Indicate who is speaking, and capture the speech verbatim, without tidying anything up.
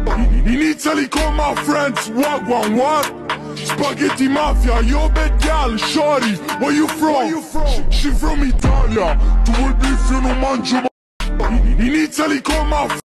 Speaker 1: In Italy con my friends, what, what, what? Spaghetti mafia, yo bad gal, shorty, where you from? Where you from? She from Italia, tu vuoi beef io non mangio mai. In Italy con my